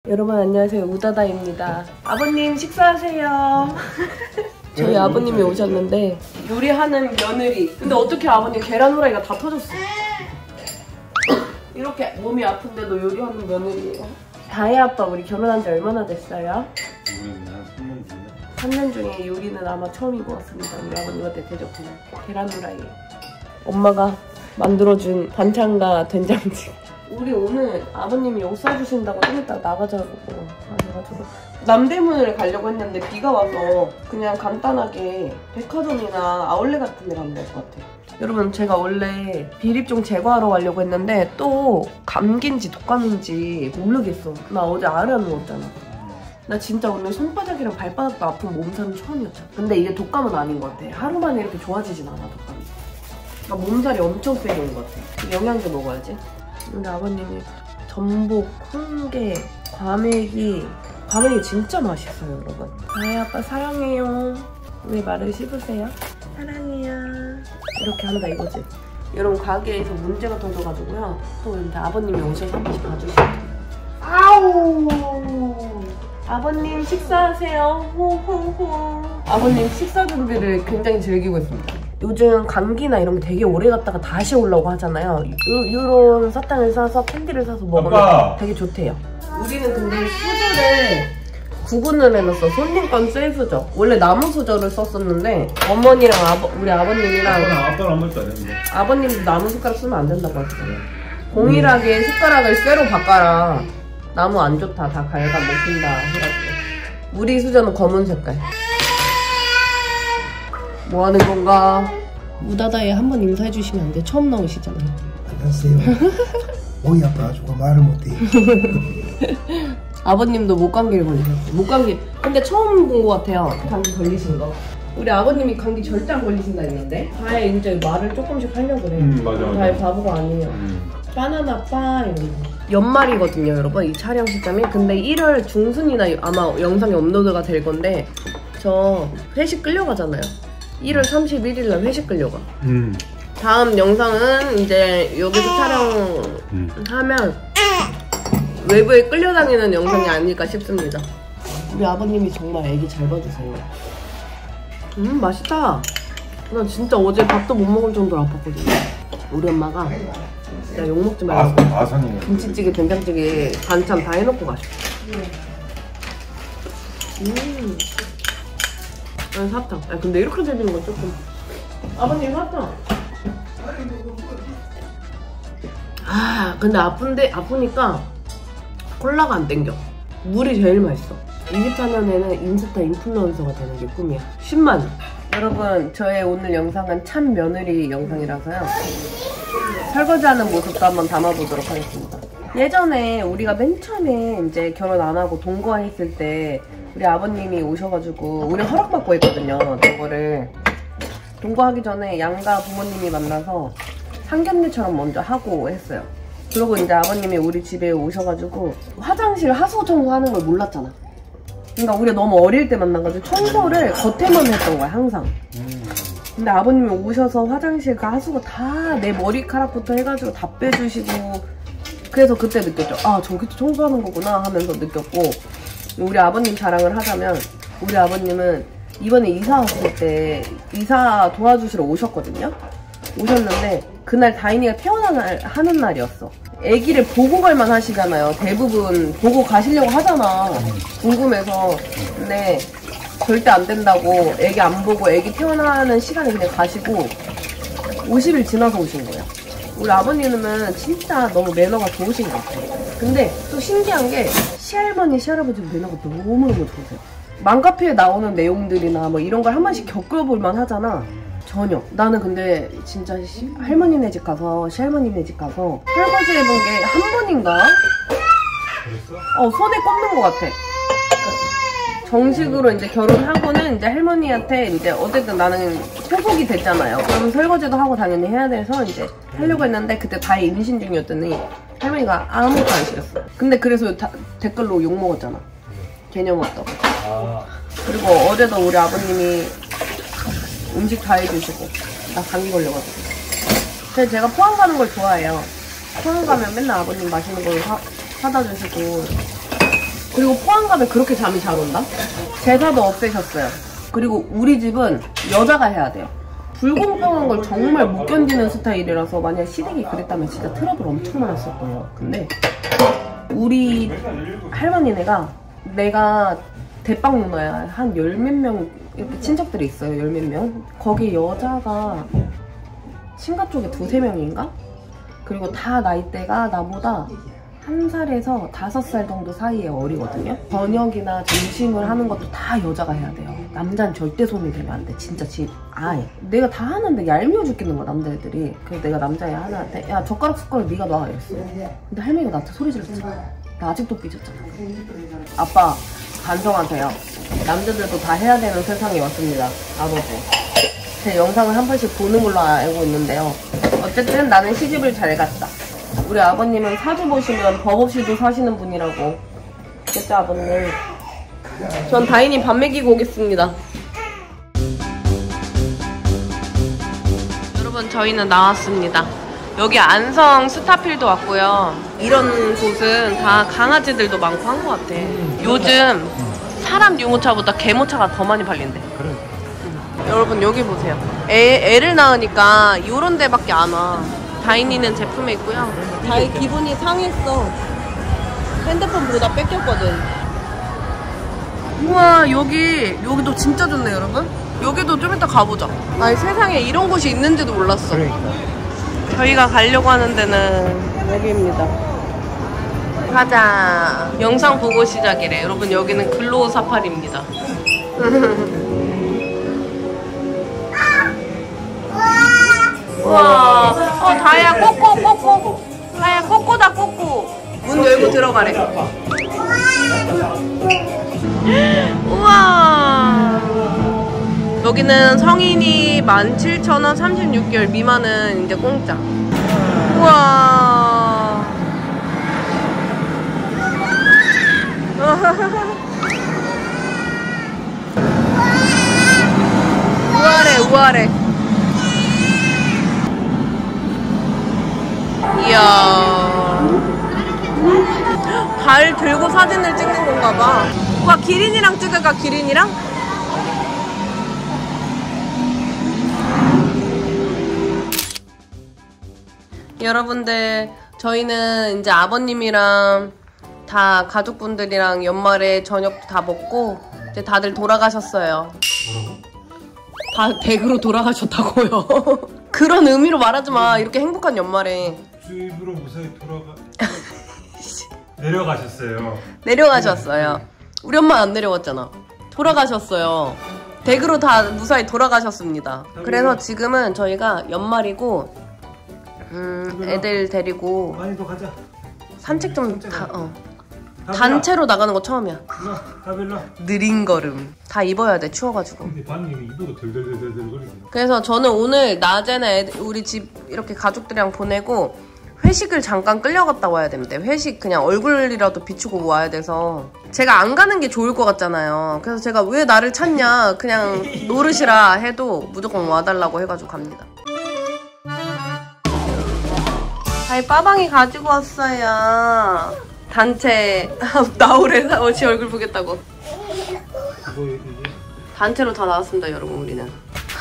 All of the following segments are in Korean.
여러분 안녕하세요, 우다다입니다. 아버님 식사하세요. 저희 아버님이 오셨는데 요리하는 며느리. 근데 어떻게 아버님 계란 후라이가 다 터졌어. 이렇게 몸이 아픈데도 요리하는 며느리예요. 다혜 아빠 우리 결혼한 지 얼마나 됐어요? 우리는 한 3년 됐나? 3년 중에 요리는 아마 처음인 것 같습니다. 우리 아버님한테 대접하는 계란 후라이. 엄마가 만들어준 반찬과 된장찌개. 우리 오늘 아버님이 옷 사주신다고 좀 이따 나가자고 하셔가지고 남대문을 가려고 했는데 비가 와서 그냥 간단하게 백화점이나 아울렛 같은 데 가면 될 것 같아요. 여러분 제가 원래 비립종 제거하러 가려고 했는데 또 감기인지 독감인지 모르겠어. 나 어제 알을 안 먹었잖아. 나 진짜 오늘 손바닥이랑 발바닥도 아픈 몸살은 처음이었잖아. 근데 이게 독감은 아닌 것 같아. 하루 만에 이렇게 좋아지진 않아, 독감이. 나 몸살이 엄청 세게 온 것 같아. 영양제 먹어야지. 우리 아버님이 전복, 홍게, 과메기 진짜 맛있어요, 여러분. 다혜 아빠 사랑해요. 왜 말을 씹으세요? 사랑해요. 이렇게 한다 이거지. 여러분 가게에서 문제가 터져가지고요. 또 이제 아버님이 오셔서 한 번씩 봐주시면 돼요. 아우! 아버님 식사하세요. 호호호. 아버님 식사 준비를 굉장히 즐기고 있습니다. 요즘 감기나 이런 게 되게 오래 갔다가 다시 올라오고 하잖아요. 요런 사탕을 사서 캔디를 사서 먹으면 아빠. 되게 좋대요. 우리는 근데 수저를 구분을 해놨어. 손님 건 쇠수저. 원래 나무 수저를 썼었는데 어머니랑 우리 아버님이랑 아빠는 아무 말도 안 했는데 아버님도 나무 숟가락 쓰면 안 된다고 하시잖아요. 동일하게 숟가락을 쇠로 바꿔라. 나무 안 좋다. 다 갈가 먹힌다 해가지고. 우리 수저는 검은 색깔. 뭐 하는 건가? 우다다에 한번 인사해 주시면 안 돼? 처음 나오시잖아요. 안녕하세요. 목이 아파가지고 말을 못해. 아버님도 목감기를 걸리셨어요. 목감기. 근데 처음 본 것 같아요. 감기 걸리신 거. 우리 아버님이 감기 절대 안 걸리신다 했는데 다혜 이제 말을 조금씩 하려고 그래. 맞아. 다혜 바보가 아니에요. 바나나 빠 이런 거. 연말이거든요, 여러분. 이 촬영 시점이. 근데 1월 중순이나 아마 영상이 업로드가 될 건데 저 회식 끌려가잖아요. 1월 31일날 회식 끌려가. 다음 영상은 이제 여기서 촬영하면 외부에 끌려다니는 영상이 아닐까 싶습니다. 우리 아버님이 정말 애기 잘 봐주세요. 맛있다. 나 진짜 어제 밥도 못 먹을 정도로 아팠거든요. 우리 엄마가 진짜 욕먹지 말라고 김치찌개, 된장찌개, 반찬 다 해놓고 가셨어. 아니 사탕. 아 근데 이렇게 재밌는 건 조금. 아버님 사탕. 아 근데 아프니까 콜라가 안 땡겨. 물이 제일 맛있어. 24년에는 인스타 인플루언서가 되는 게 꿈이야. 10만. 여러분 저의 오늘 영상은 참 며느리 영상이라서요. 설거지하는 모습도 한번 담아보도록 하겠습니다. 예전에 우리가 맨 처음에 이제 결혼 안 하고 동거했을 때 우리 아버님이 오셔가지고 우리 허락받고 했거든요. 저거를 동거하기 전에 양가 부모님이 만나서 상견례처럼 먼저 하고 했어요. 그리고 이제 아버님이 우리 집에 오셔가지고 화장실 하수 청소하는 걸 몰랐잖아. 그러니까 우리가 너무 어릴 때 만나가지고 청소를 겉에만 했던 거야 항상. 근데 아버님이 오셔서 화장실 그 하수구 다 내 머리카락부터 해가지고 다 빼주시고 그래서 그때 느꼈죠. 아 저기서 청소하는 거구나 하면서 느꼈고, 우리 아버님 자랑을 하자면 우리 아버님은 이번에 이사 왔을 때 이사 도와주시러 오셨거든요. 오셨는데 그날 다인이가 태어나는 날이었어. 아기를 보고 갈만 하시잖아요. 대부분 보고 가시려고 하잖아. 궁금해서. 근데 절대 안 된다고 아기 안 보고 아기 태어나는 시간에 그냥 가시고 50일 지나서 오신 거예요. 우리 아버님은 진짜 너무 매너가 좋으신 것 같아요. 근데 또 신기한 게 시할머니, 시할아버지 매너가 너무너무 좋으세요. 맘카페에 나오는 내용들이나 뭐 이런 걸 한 번씩 겪어볼만 하잖아. 전혀. 나는 근데 진짜 할머니네 집 가서, 시할머니네 집 가서 설거지 해본 게 한 번인가? 손에 꼽는 것 같아. 정식으로 이제 결혼하고는 이제 할머니한테 이제 어쨌든 나는 소속이 됐잖아요. 그럼 설거지도 하고 당연히 해야 돼서 이제 하려고 했는데 그때 다혜 임신 중이었더니 할머니가 아무것도 안 시켰어. 근데 그래서 댓글로 욕먹었잖아. 개념 없다고. 그리고 어제도 우리 아버님이 음식 다 해주시고 나 감기 걸려가지고. 그래서 제가 포항 가는 걸 좋아해요. 포항 가면 맨날 아버님 맛있는 걸 사다 주시고 그리고 포항 가면 그렇게 잠이 잘 온다? 제사도 없애셨어요. 그리고 우리 집은 여자가 해야 돼요. 불공평한 걸 정말 못 견디는 스타일이라서 만약 시댁이 그랬다면 진짜 트러블 엄청 많았을 거예요. 근데 우리 할머니네가 내가 대빵 누나야. 한 열 몇 명 이렇게 친척들이 있어요. 열 몇 명. 거기 여자가 친가 쪽에 두세 명인가? 그리고 다 나이대가 나보다 1살에서 5살 정도 사이에 어리거든요. 저녁이나 점심을 하는 것도 다 여자가 해야 돼요. 남자는 절대 손이 대면 안 돼. 진짜 아예. 내가 다 하는데 얄미워 죽겠는 거야, 남자애들이. 그래서 내가 남자애 하나한테 야, 젓가락 숟가락 네가 놔 이랬어. 근데 할머니가 나한테 소리 질렀잖아. 나 아직도 삐졌잖아. 아빠 반성하세요. 남자들도 다 해야 되는 세상이 왔습니다. 아버지. 제 영상을 한 번씩 보는 걸로 알고 있는데요. 어쨌든 나는 시집을 잘 갔다. 우리 아버님은 사주 보시면 법 없이도 사시는 분이라고. 그랬죠, 아버님? 전 다인이 밥 먹이고 오겠습니다. 여러분, 저희는 나왔습니다. 여기 안성 스타필드 왔고요. 이런 곳은 다 강아지들도 많고 한 것 같아. 요즘 사람 유모차보다 개모차가 더 많이 팔린대. 그래. 여러분, 여기 보세요. 애를 낳으니까 이런 데밖에 안 와. 다인이는 제품에 있고요. 다이 기분이 상했어. 핸드폰보다 뺏겼거든. 우와, 여기도 진짜 좋네, 여러분. 여기도 좀 이따 가보자. 아니, 세상에 이런 곳이 있는지도 몰랐어. 그러니까. 저희가 가려고 하는 데는 여기입니다. 가자. 영상 보고 시작이래. 여러분, 여기는 글로우 사파리입니다. 우와. 다혜야, 꼬꼬. 다혜야, 꼬꼬다, 꼬꼬. 문 열고 들어가래. 우와. 여기는 성인이 17,000원, 36개월 미만은 이제 공짜. 우와. 우아래. 이야. 발 들고 사진을 찍는 건가 봐. 와, 기린이랑 찍을까, 기린이랑? 여러분들, 저희는 이제 아버님이랑 다 가족분들이랑 연말에 저녁 다 먹고 이제 다들 돌아가셨어요. 뭐라고? 다 댁으로 돌아가셨다고요. 그런 의미로 말하지 마. 이렇게 행복한 연말에. 집으로 무사히 내려가셨어요. 내려가셨어요. 우리 엄마 안 내려갔잖아. 돌아가셨어요. 댁으로 다 무사히 돌아가셨습니다. 그래서 지금은 저희가 연말이고 애들 데리고 많이 더 가자. 산책 좀 단체로 나가는 거 처음이야. 가빌라. 느린 걸음. 다 입어야 돼, 추워가지고. 근데 방이 입어도 덜덜덜덜 거리네. 그래서 저는 오늘 낮에는 우리 집 이렇게 가족들이랑 보내고 회식을 잠깐 끌려갔다 와야 됩니다. 회식 그냥 얼굴이라도 비추고 와야 돼서. 제가 안 가는 게 좋을 것 같잖아요. 그래서 제가 왜 나를 찾냐, 그냥 노릇이라 해도 무조건 와달라고 해가지고 갑니다. 아이, 빠방이 가지고 왔어요. 단체 나오래. 지 얼굴 보겠다고. 단체로 다 나왔습니다, 여러분. 우리는.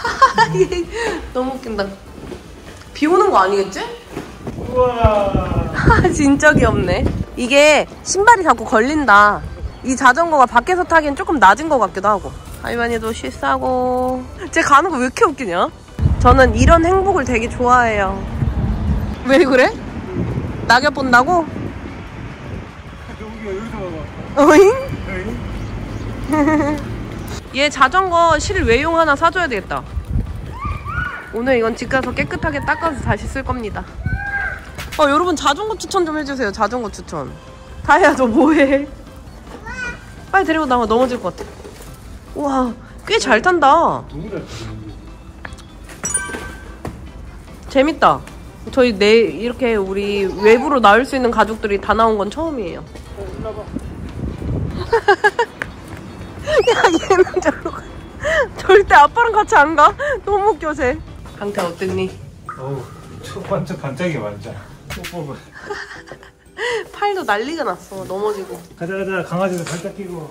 너무 웃긴다. 비 오는 거 아니겠지? 우와. 진짜 귀엽네. 이게 신발이 자꾸 걸린다. 이 자전거가 밖에서 타기엔 조금 낮은 것 같기도 하고. 할머니도 쉬싸고. 쟤 가는 거 왜 이렇게 웃기냐? 저는 이런 행복을 되게 좋아해요. 왜 그래? 낙엽 본다고? 여기가 여기서 봐봐. 어잉? 얘 자전거 실 외용 하나 사줘야 되겠다. 오늘 이건 집 가서 깨끗하게 닦아서 다시 쓸 겁니다. 여러분, 자전거 추천 좀 해주세요. 자전거 추천. 다혜야, 너 뭐해? 빨리 데리고 나와. 넘어질 것 같아. 우와, 꽤 잘 탄다. 너무 잘 타는데. 재밌다. 저희 이렇게 우리 외부로 나올 수 있는 가족들이 다 나온 건 처음이에요. 일로 와봐. 야, 얘는 저로 가. 절대 아빠랑 같이 안 가. 너무 웃겨, 쟤. 강태 어땠니? 어우, 완전 반짝이야, 완전. 뽀뽀가. 팔도 난리가 났어. 넘어지고. 가자 강아지도 살짝 끼고.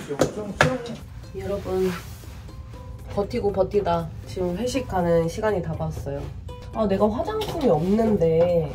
여러분 버티고 버티다 지금 회식 가는 시간이 다 봤어요. 아 내가 화장품이 없는데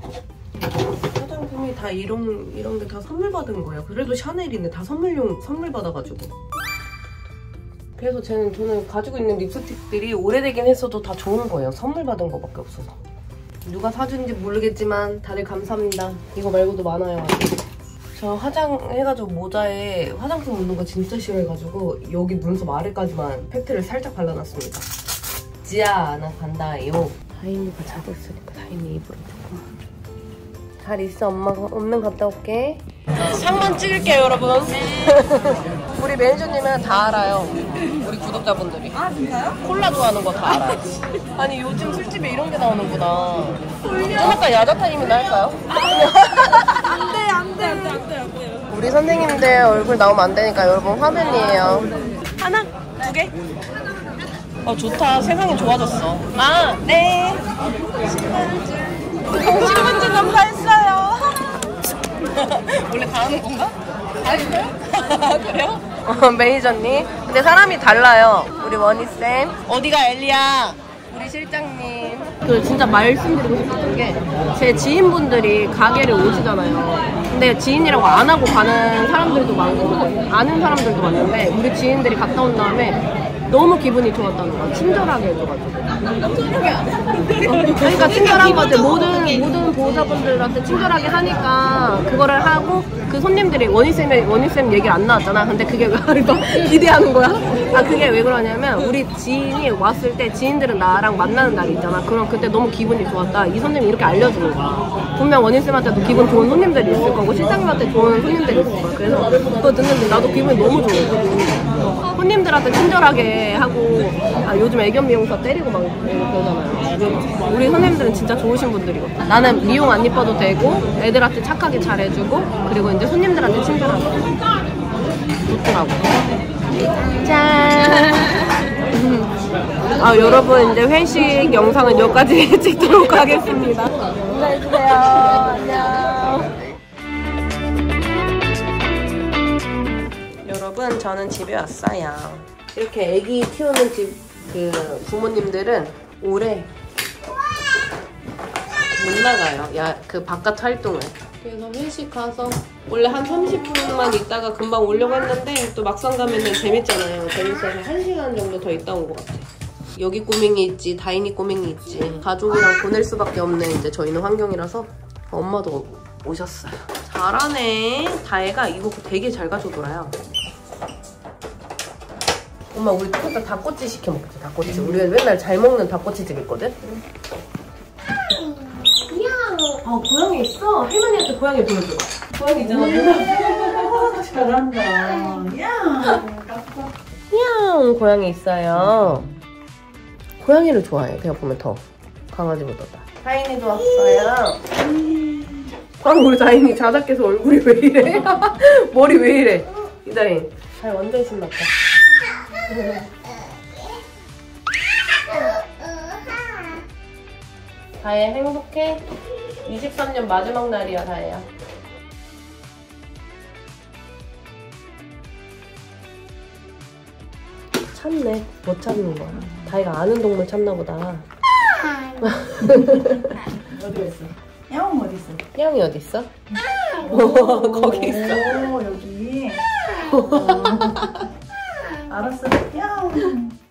화장품이 다 이런 게 다 선물 받은 거예요. 그래도 샤넬인데 다 선물 받아가지고. 그래서 저는 가지고 있는 립스틱들이 오래되긴 했어도 다 좋은 거예요. 선물 받은 거밖에 없어서. 누가 사준지 모르겠지만 다들 감사합니다. 이거 말고도 많아요. 저 화장해가지고 모자에 화장품 묻는 거 진짜 싫어해가지고 여기 눈썹 아래까지만 팩트를 살짝 발라놨습니다. 지아 나 간다요. 다인이가 자고 있으니까 다인이 입으로 조금. 잘 있어 엄마가. 없는 갔다 올게. 상만 찍을게요 여러분. 우리 매니저님은 다 알아요. 우리 구독자분들이. 아 진짜요? 콜라 좋아하는 거 다 알아요. 아니 요즘 술집에 이런 게 나오는구나. 좀 약간 야자타임이나 할까요? 안돼. 우리 선생님들 얼굴 나오면 안 되니까 여러분 화면이에요. 하나? 두 개? 좋다. 세상이 좋아졌어. 아, 네. 신문지 넘사했어요. 원래 다 하는 건가? 다 했어요? 그래요? 매니저님. 근데 사람이 달라요. 우리 원희쌤. 어디가 엘리야? 우리 실장님. 진짜 말씀드리고 싶었던 게 제 지인분들이 가게를 오시잖아요. 근데 지인이라고 안 하고 가는 사람들도 많고 아는 사람들도 많은데 우리 지인들이 갔다 온 다음에 너무 기분이 좋았다는 거야. 친절하게 해줘가지고. 그러니까 친절한 거 같아. 모든 보호자분들한테 친절하게 하니까 그거를 하고 그 손님들이 원희쌤 얘기를 안 나왔잖아. 근데 그게 왜 기대하는 거야? 그게 왜 그러냐면 우리 지인이 왔을 때 지인들은 나랑 만나는 날이 있잖아. 그럼 그때 너무 기분이 좋았다. 이 손님이 이렇게 알려주는 거야. 분명 원희쌤한테도 기분 좋은 손님들이 있을 거고 실장님한테 좋은 손님들이 있을 거야. 그래서 그거 듣는데 나도 기분이 너무 좋아. 손님들한테 친절하게 하고 요즘 애견 미용사 때리고 막 그러잖아요. 우리 선생님들은 진짜 좋으신 분들이거든. 나는 미용 안 이뻐도 되고 애들한테 착하게 잘해주고 그리고 이제 손님들한테 친절하고 좋더라고. 짠. 여러분 이제 회식 영상은 여기까지 찍도록 하겠습니다. 인사해주세요. 안녕. 여러분 저는 집에 왔어요. 이렇게 애기 키우는 집 부모님들은 올해 못 나가요. 그 바깥 활동을. 그래서 회식 가서 원래 한 30분만 있다가 금방 오려고 했는데 또 막상 가면은 재밌잖아요. 재밌어서 1시간 정도 더 있다 온 것 같아요. 여기 꼬맹이 있지, 다인이 꼬맹이 있지. 가족이랑 보낼 수밖에 없는 이제 저희는 환경이라서 엄마도 오셨어요. 잘하네. 다혜가 이거 되게 잘 가져놀아요. 엄마 우리 토요일 닭꼬치 시켜 먹자. 닭꼬치. 우리 맨날 잘 먹는 닭꼬치집 있거든. 고양이 있어. 할머니한테 고양이 보여줘. 고양이 있잖아. 잘한다. 야. 고양이 있어요. 고양이를 좋아해. 내가 보면 더 강아지보다. 다인이도 왔어요. 우리 다인이 자작해서 얼굴이 왜 이래? 머리 왜 이래? 이 다인. 다인 완전 신났다. 다혜 행복해? 23년 마지막 날이야 다혜야. 찾네. 못 찾는 거야. 다혜가 아는 동물 찾나 보다. 어디 있어? 야옹 어디 있어? 야옹이 어디 있어? 거기 있어. 오 여기. 알았어. 야옹.